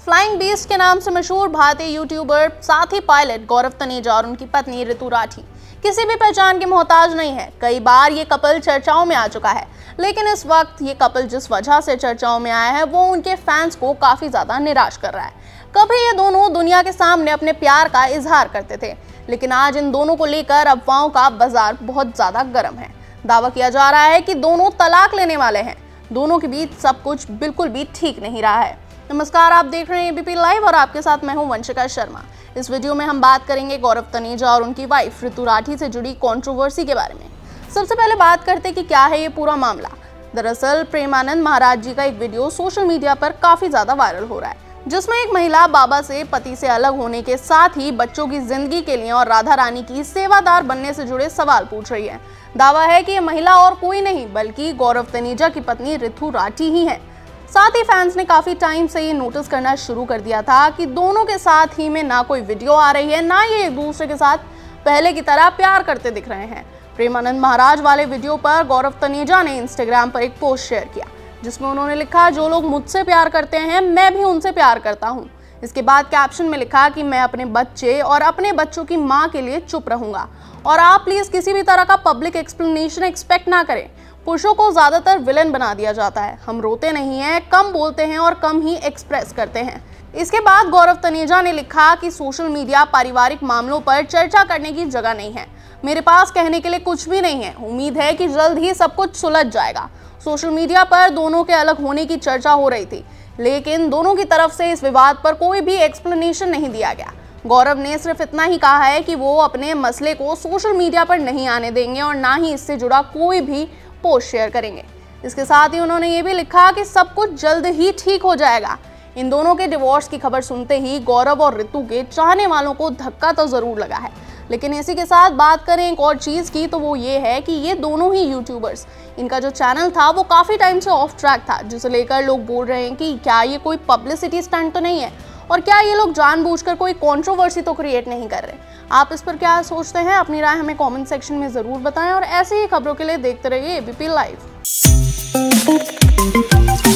Flying beast के नाम से मशहूर भारतीय यूट्यूबर साथी पायलट गौरव तनेजा और उनकी पत्नी ऋतु राठी किसी भी पहचान के मोहताज नहीं है। कई बार ये कपल चर्चाओं में आ चुका है, लेकिन इस वक्त ये कपल जिस वजह से चर्चाओं में आया है वो उनके फैंस को काफी ज्यादा निराश कर रहा है। कभी ये दोनों दुनिया के सामने अपने प्यार का इजहार करते थे, लेकिन आज इन दोनों को लेकर अफवाहों का बाजार बहुत ज्यादा गर्म है। दावा किया जा रहा है कि दोनों तलाक लेने वाले हैं। दोनों के बीच सब कुछ बिल्कुल भी ठीक नहीं रहा है। नमस्कार, आप देख रहे हैं एबीपी लाइव और आपके साथ मैं हूं वंशिका शर्मा। इस वीडियो में हम बात करेंगे गौरव तनेजा और उनकी वाइफ ऋतु राठी से जुड़ी कंट्रोवर्सी के बारे में। सबसे पहले बात करते हैं कि क्या है ये पूरा मामला। दरअसल प्रेमानंद महाराज जी का एक वीडियो सोशल मीडिया पर काफी ज्यादा वायरल हो रहा है, जिसमें एक महिला बाबा से पति से अलग होने के साथ ही बच्चों की जिंदगी के लिए और राधा रानी की सेवादार बनने से जुड़े सवाल पूछ रही है। दावा है कि ये महिला और कोई नहीं बल्कि गौरव तनेजा की पत्नी ऋतु राठी ही है। साथ ही फैंस ने काफी टाइम से ये नोटिस करना शुरू कर दिया था कि दोनों के साथ ही में ना कोई वीडियो आ रही है, ना ये एक दूसरे के साथ पहले की तरह प्यार करते दिख रहे हैं। प्रेमानंद महाराज वाले वीडियो पर गौरव तनेजा ने इंस्टाग्राम पर एक पोस्ट शेयर किया, जिसमें उन्होंने लिखा, जो लोग मुझसे प्यार करते हैं मैं भी उनसे प्यार करता हूँ। इसके बाद कैप्शन में लिखा कि मैं अपने बच्चे और अपने बच्चों की माँ के लिए चुप रहूंगा और आप प्लीज किसी भी तरह का पब्लिक एक्सप्लेनेशन एक्सपेक्ट ना करें। पुरुषों को ज्यादातर विलन बना दिया जाता है। हम रोते नहीं हैं, कम बोलते हैं और कम ही एक्सप्रेस करते हैं। इसके बाद गौरव तनेजा ने लिखा कि सोशल मीडिया पारिवारिक मामलों पर चर्चा करने की जगह नहीं है। मेरे पास कहने के लिए कुछ भी नहीं है। उम्मीद है कि जल्द ही सब कुछ सुलझ जाएगा। सोशल मीडिया पर दोनों के अलग होने की चर्चा हो रही थी, लेकिन दोनों की तरफ से इस विवाद पर कोई भी एक्सप्लेनेशन नहीं दिया गया। गौरव ने सिर्फ इतना ही कहा है कि वो अपने मसले को सोशल मीडिया पर नहीं आने देंगे और ना ही इससे जुड़ा कोई भी पोस्ट शेयर करेंगे। इसके साथ ही उन्होंने ये भी लिखा कि सब कुछ जल्द ही ठीक हो जाएगा। इन दोनों के डिवोर्स की खबर सुनते ही गौरव और ऋतु के चाहने वालों को धक्का तो जरूर लगा है, लेकिन इसी के साथ बात करें एक और चीज की तो वो ये है कि ये दोनों ही यूट्यूबर्स, इनका जो चैनल था वो काफी टाइम से ऑफ ट्रैक था, जिसे लेकर लोग बोल रहे हैं कि क्या ये कोई पब्लिसिटी स्टंट तो नहीं है और क्या ये लोग जानबूझकर कोई कंट्रोवर्सी तो क्रिएट नहीं कर रहे। आप इस पर क्या सोचते हैं? अपनी राय हमें कमेंट सेक्शन में जरूर बताएं और ऐसी ही खबरों के लिए देखते रहिए एबीपी लाइव।